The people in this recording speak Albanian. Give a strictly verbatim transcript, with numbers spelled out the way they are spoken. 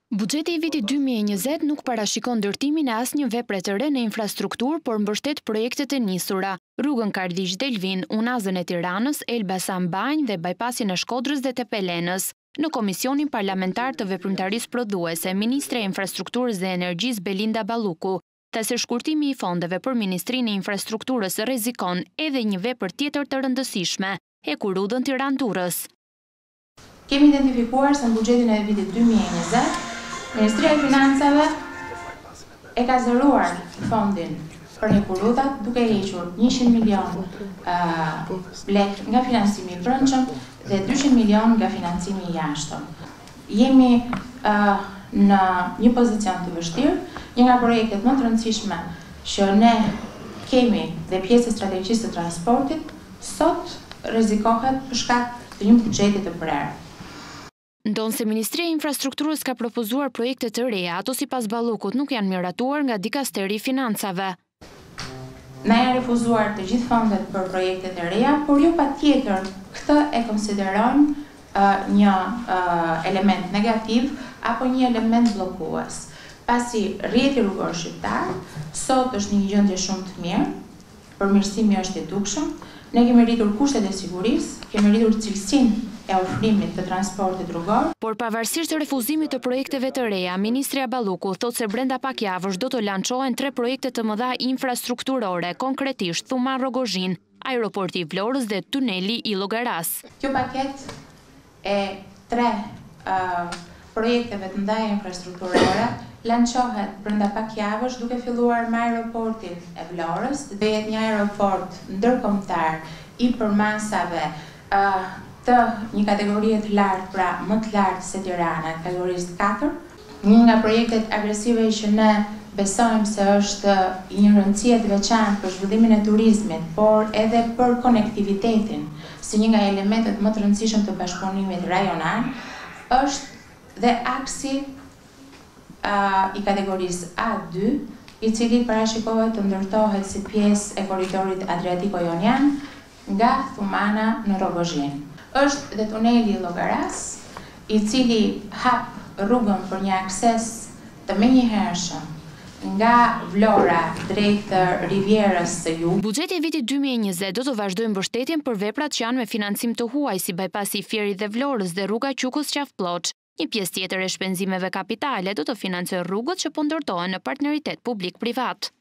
Buxheti i vitit dy mijë e njëzet nuk parashikon ndërtimin e asnjë vepre të re në infrastrukturë, por mbështet projektet e nisura: rrugën Kardiç-Delvin, Unazën e Tiranës, Elbasan-Banj dhe bajpasin e Shkodrës dhe Tepelenës. Në Komisionin Parlamentar të Veprimtarisë Prodhuese, Ministre e Infrastrukturës dhe Energjisë Belinda Balluku tha se shkurtimi i fondeve për Ministrinë e Infrastrukturës rrezikon edhe një vepër tjetër të rëndësishme, hekurudhën Tiranë-Durrës. Kemi identifikuar se në buxhetin e vitit dy mijë e njëzet, Ministria e Financave e ka zëruar fondin për hekurudhat duke hequr njëqind milion uh, lek nga financimi i brendshëm dhe dyqind milion nga financimi i jashtëm. Jemi uh, në një pozicion të vështirë, një nga projektet më të rëndësishme që ne kemi dhe pjesë e strategjisë të transportit, sot rrezikohet për shkak të një buxheti të prerë. Ndonë se Ministria e Infrastrukturës ka propozuar projekte të reja, ato sipas Ballukut nuk janë miratuar nga Dikasteri i Financave. Na janë refuzuar të gjithë fondet për projektet e reja, por jo patjetër këtë e konsiderojmë uh, një uh, element negativ apo një element bllokues. Pasi rrjeti rrugor shqiptar sot është një gjendje shumë të mirë, përmirësimi është i dukshëm, ne kemi rritur kushtet e sigurisë, kemi rritur cilësinë e ofrimit të transportit rrugor. Por pavarësisht të refuzimit të projekteve të reja, Ministria Balluku thotë se brenda pak javësh do të lançohen tre projekte të mëdha infrastrukturore, konkretisht Thuman-Rogozhin, aeroporti i Vlorës dhe tuneli i Llogaras. Kjo paket e tre uh, projekteve të mëdha infrastrukturore lançohet brenda pak javësh, duke filluar me aeroportin e Vlorës, dhe jetë një aeroport ndërkombëtar i përmasave uh, të një kategorie të lartë, pra më të lartë se Tirana, kategorisë katër. Një nga projektet agresive që ne besojmë se është një rëndësie të veçantë për zhvillimin e turizmit, por edhe për konektivitetin, si një nga elementet më të rëndësishëm të bashkëpunimit rajonal, është dhe aksi uh, i kategorisë A dy, i cili parashikohet të ndërtohet si pjesë e korridorit Adriatiko-Jonian nga Thumana në Rogozhin. Është dhe tuneli i Llogaras, i cili hap rrugën për një akses të menjëhershëm nga Vlora drejt Rivierës së Jugut. Buxheti i vitit dy mijë e njëzet do të vazhdojë mbështetjen për veprat që janë me financim të huaj, si bajpasi i Fierit dhe Vlorës dhe rruga Qukus-Qafpllocë. Një pjesë tjetër e shpenzimeve kapitale do të financojë rrugët që po ndërtohen në partneritet publik-privat.